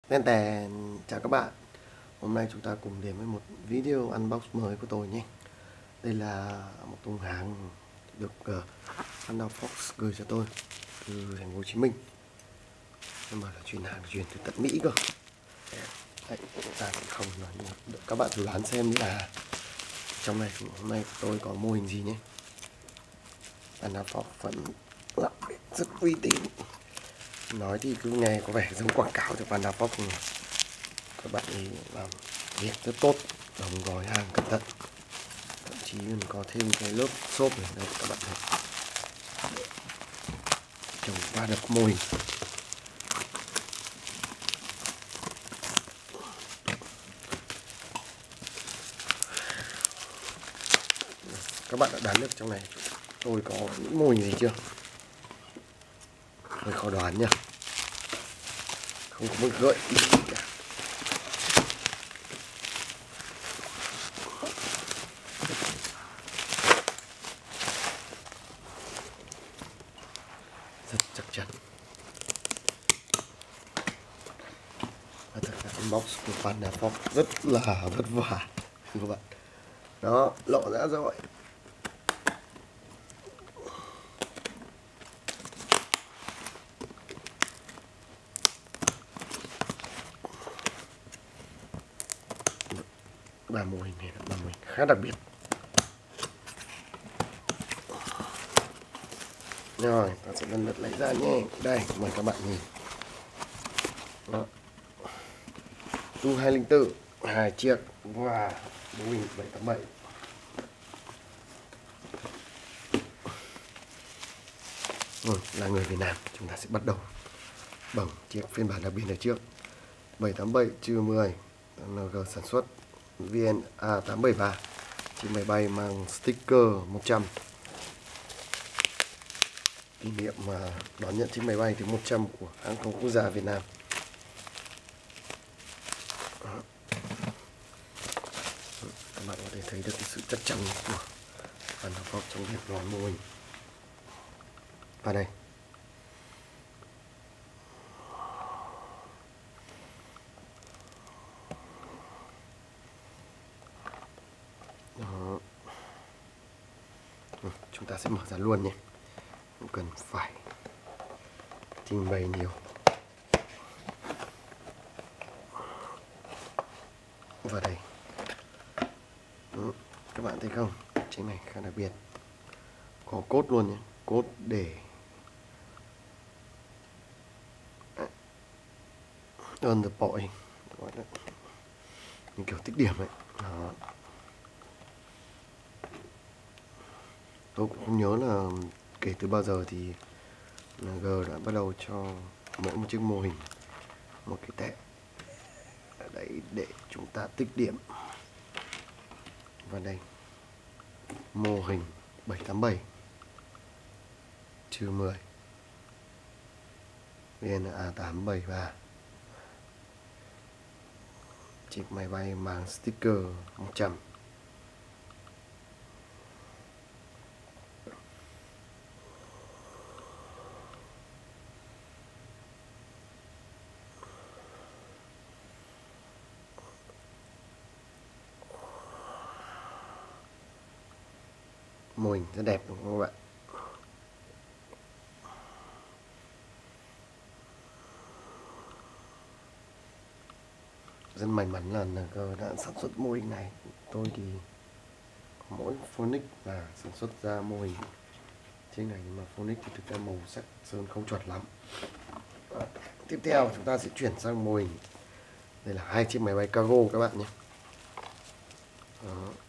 Tên tèn, chào các bạn. Hôm nay chúng ta cùng đến với một video unbox mới của tôi nhé. Đây là một thùng hàng được Panda Fox gửi cho tôi từ thành phố Hồ Chí Minh. Nhưng mà là chuyển từ tận Mỹ cơ. Đấy, chúng ta sẽ không nói nữa. Các bạn thử đoán xem là trong này hôm nay tôi có mô hình gì nhé. Panda Fox vẫn rất uy tín. Nói thì cứ nghe có vẻ giống quảng cáo cho Panda Fox nhưng các bạn ấy làm việc rất tốt, đóng gói hàng cẩn thận, thậm chí còn có thêm cái lớp xốp này đây các bạn thấy, trồng qua đập mô hình. Các bạn đã đoán được trong này tôi có những mô hình gì chưa? Hơi khó đoán nhá, không có một gợi ý gì cả. Rất chắc chắn. Và thật ra unbox của Panda Fox rất là vất vả các bạn. Đó, lộ ra rồi. Ba mô hình này là ba mô hình khá đặc biệt. Rồi, ta sẽ lần lượt lấy ra nhé. Đây, mời các bạn nhìn. Đó. Tu-204 2 chiếc và Boeing 787. Là người Việt Nam, chúng ta sẽ bắt đầu bằng chiếc phiên bản đặc biệt này trước. 787-10 NG sản xuất VNA 873. Chiếc máy bay mang sticker 100. Kỷ niệm mà đón nhận chiếc máy bay thứ 100 của hãng không quốc gia Việt Nam. Đó. Các bạn có thể thấy được cái sự chắc chắn của Panda Fox trong việc đón mô hình. Và đây, đó. Chúng ta sẽ mở ra luôn nhé, không cần phải trình bày nhiều. Và đây, các bạn thấy không, chiếc này khá đặc biệt, có cốt luôn nhé, cốt để on the point, gọi là những kiểu tích điểm ấy. Đó. Tôi cũng không nhớ là kể từ bao giờ thì G đã bắt đầu cho mỗi một chiếc mô hình một cái tệ ở đấy để chúng ta tích điểm. Và đây, mô hình 787-10 VNA 873, chiếc máy bay mang sticker 100. Mô hình rất đẹp đúng không các bạn? Rất may mắn là NG đã sản xuất mô hình này. Tôi thì mỗi Phoenix là sản xuất ra mô hình trên này, nhưng mà Phoenix thì thực ra màu sắc sơn không chuẩn lắm. Tiếp theo chúng ta sẽ chuyển sang mô hình. Đây là hai chiếc máy bay cargo các bạn nhé. Đó.